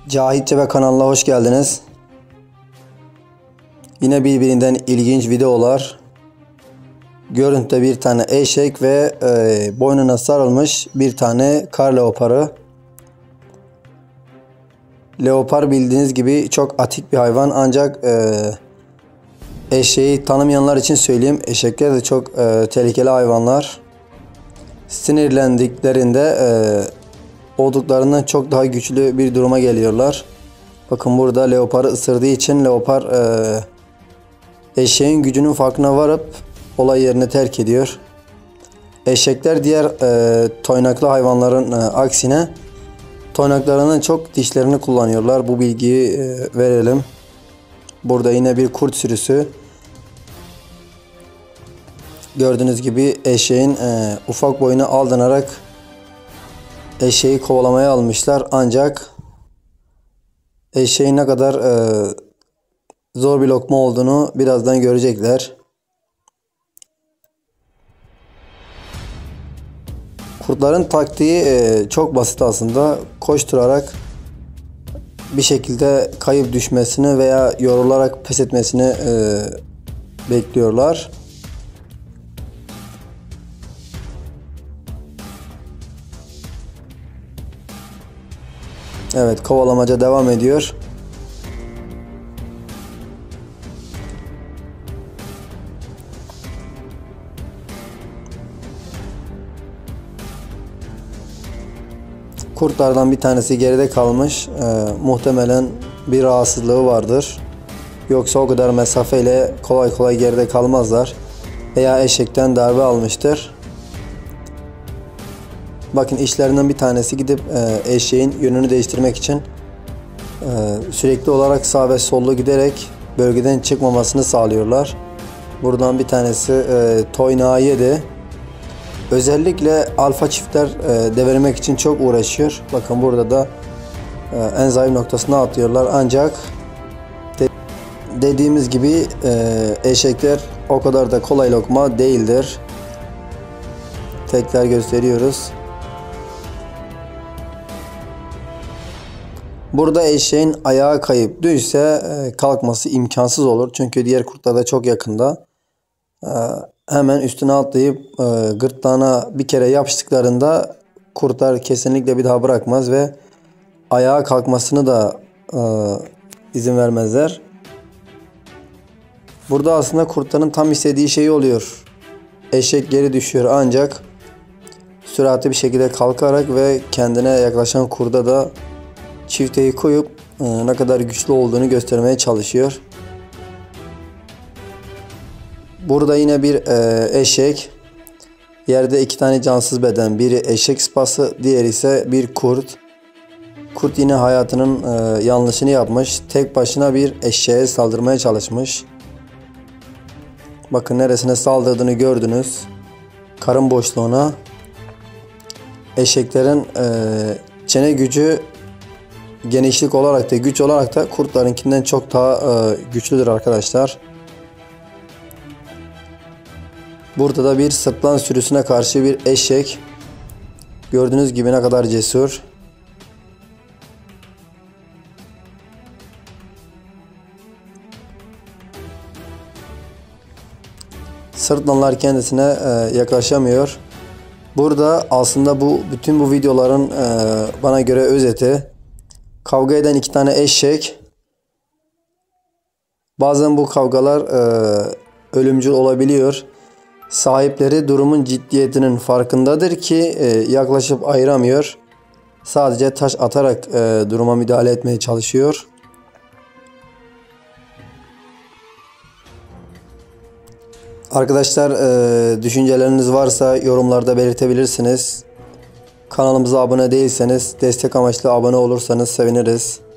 Cahit Cebe kanalına hoş geldiniz. Yine birbirinden ilginç videolar. Görüntüde bir eşek ve boynuna sarılmış bir tane kar leoparı. Leopar bildiğiniz gibi çok atik bir hayvan, ancak eşeği tanımayanlar için söyleyeyim. Eşekler de çok tehlikeli hayvanlar. Sinirlendiklerinde olduklarından çok daha güçlü bir duruma geliyorlar. Bakın burada leoparı ısırdığı için leopar eşeğin gücünün farkına varıp olay yerini terk ediyor. Eşekler diğer toynaklı hayvanların aksine toynaklarının çok dişlerini kullanıyorlar. Bu bilgiyi verelim. Burada yine bir kurt sürüsü. Gördüğünüz gibi eşeğin ufak boyuna aldanarak eşeği kovalamaya almışlar. Ancak eşeğin ne kadar zor bir lokma olduğunu birazdan görecekler. Kurtların taktiği çok basit aslında. Koşturarak bir şekilde kayıp düşmesini veya yorularak pes etmesini bekliyorlar. Evet, kovalamaca devam ediyor. Kurtlardan bir tanesi geride kalmış. Muhtemelen bir rahatsızlığı vardır. Yoksa o kadar mesafeyle kolay kolay geride kalmazlar. Veya eşekten darbe almıştır. Bakın işlerinden bir tanesi gidip eşeğin yönünü değiştirmek için sürekli olarak sağ ve sollu giderek bölgeden çıkmamasını sağlıyorlar. Buradan bir tanesi toynağı yedi. Özellikle alfa çiftler devirmek için çok uğraşıyor. Bakın burada da en zayıf noktasına atlıyorlar. Ancak dediğimiz gibi eşekler o kadar da kolay lokma değildir. Tekrar gösteriyoruz. Burada eşeğin ayağı kayıp düşse kalkması imkansız olur. Çünkü diğer kurtlar da çok yakında. Hemen üstüne atlayıp gırtlağına bir kere yapıştıklarında kurtlar kesinlikle bir daha bırakmaz ve ayağa kalkmasını da izin vermezler. Burada aslında kurtların tam istediği şey oluyor. Eşek geri düşüyor, ancak süratli bir şekilde kalkarak ve kendine yaklaşan kurda da çifteyi koyup ne kadar güçlü olduğunu göstermeye çalışıyor. Burada yine bir eşek. Yerde iki tane cansız beden. Biri eşek sıpası, diğeri ise bir kurt. Kurt yine hayatının yanlışını yapmış. Tek başına bir eşeğe saldırmaya çalışmış. Bakın neresine saldırdığını gördünüz. Karın boşluğuna. Eşeklerin çene gücü genişlik olarak da güç olarak da kurtlarınkinden çok daha güçlüdür arkadaşlar. Burada da bir sırtlan sürüsüne karşı bir eşek. Gördüğünüz gibi ne kadar cesur. Sırtlanlar kendisine yaklaşamıyor. Burada aslında bütün bu videoların bana göre özeti. Kavga eden iki tane eşek. Bazen bu kavgalar ölümcül olabiliyor. Sahipleri durumun ciddiyetinin farkındadır ki yaklaşıp ayıramıyor. Sadece taş atarak duruma müdahale etmeye çalışıyor. Arkadaşlar, düşünceleriniz varsa yorumlarda belirtebilirsiniz. Kanalımıza abone değilseniz destek amaçlı abone olursanız seviniriz.